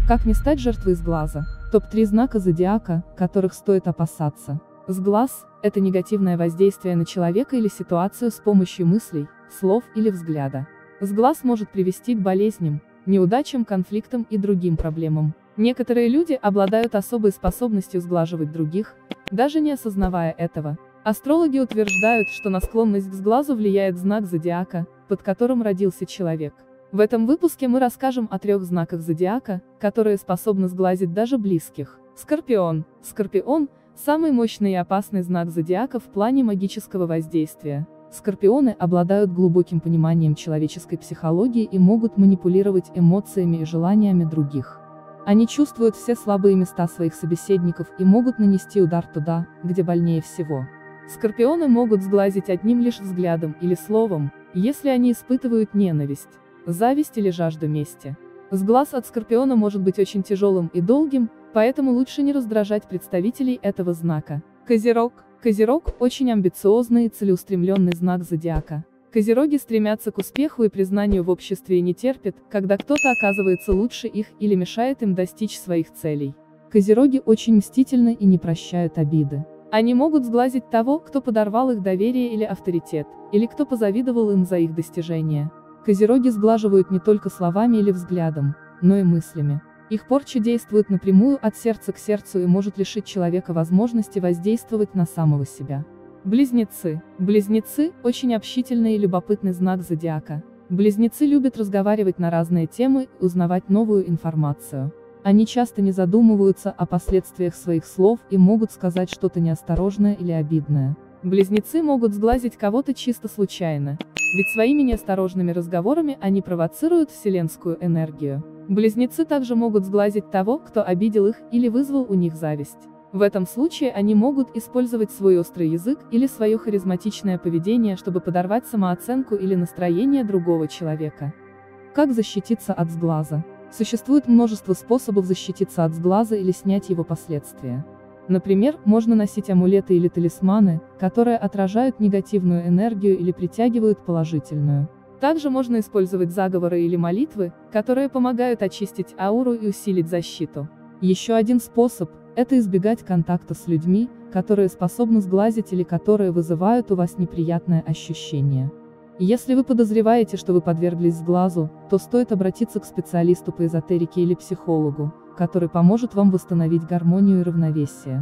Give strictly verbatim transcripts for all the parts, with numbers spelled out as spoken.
Как не стать жертвой сглаза? топ три знака зодиака, которых стоит опасаться. Сглаз – это негативное воздействие на человека или ситуацию с помощью мыслей, слов или взгляда. Сглаз может привести к болезням, неудачам, конфликтам и другим проблемам. Некоторые люди обладают особой способностью сглаживать других, даже не осознавая этого. Астрологи утверждают, что на склонность к сглазу влияет знак зодиака, под которым родился человек. В этом выпуске мы расскажем о трех знаках зодиака, которые способны сглазить даже близких. Скорпион. Скорпион – самый мощный и опасный знак зодиака в плане магического воздействия. Скорпионы обладают глубоким пониманием человеческой психологии и могут манипулировать эмоциями и желаниями других. Они чувствуют все слабые места своих собеседников и могут нанести удар туда, где больнее всего. Скорпионы могут сглазить одним лишь взглядом или словом, если они испытывают ненависть, зависть или жажду мести. Сглаз от скорпиона может быть очень тяжелым и долгим, поэтому лучше не раздражать представителей этого знака. Козерог. Козерог – очень амбициозный и целеустремленный знак зодиака. Козероги стремятся к успеху и признанию в обществе и не терпят, когда кто-то оказывается лучше их или мешает им достичь своих целей. Козероги очень мстительны и не прощают обиды. Они могут сглазить того, кто подорвал их доверие или авторитет, или кто позавидовал им за их достижения. Козероги сглаживают не только словами или взглядом, но и мыслями. Их порча действует напрямую от сердца к сердцу и может лишить человека возможности воздействовать на самого себя. Близнецы. Близнецы – очень общительный и любопытный знак зодиака. Близнецы любят разговаривать на разные темы и узнавать новую информацию. Они часто не задумываются о последствиях своих слов и могут сказать что-то неосторожное или обидное. Близнецы могут сглазить кого-то чисто случайно, ведь своими неосторожными разговорами они провоцируют вселенскую энергию. Близнецы также могут сглазить того, кто обидел их или вызвал у них зависть. В этом случае они могут использовать свой острый язык или свое харизматичное поведение, чтобы подорвать самооценку или настроение другого человека. Как защититься от сглаза? Существует множество способов защититься от сглаза или снять его последствия. Например, можно носить амулеты или талисманы, которые отражают негативную энергию или притягивают положительную. Также можно использовать заговоры или молитвы, которые помогают очистить ауру и усилить защиту. Еще один способ – это избегать контакта с людьми, которые способны сглазить или которые вызывают у вас неприятное ощущение. Если вы подозреваете, что вы подверглись сглазу, то стоит обратиться к специалисту по эзотерике или психологу, который поможет вам восстановить гармонию и равновесие.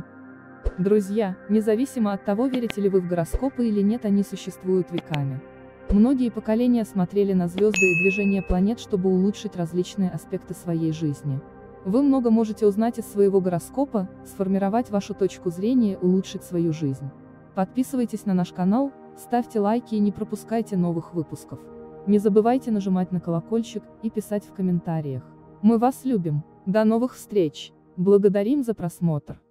Друзья, независимо от того, верите ли вы в гороскопы или нет, они существуют веками. Многие поколения смотрели на звезды и движение планет, чтобы улучшить различные аспекты своей жизни. Вы много можете узнать из своего гороскопа, сформировать вашу точку зрения и улучшить свою жизнь. Подписывайтесь на наш канал, ставьте лайки и не пропускайте новых выпусков. Не забывайте нажимать на колокольчик и писать в комментариях. Мы вас любим. До новых встреч. Благодарим за просмотр.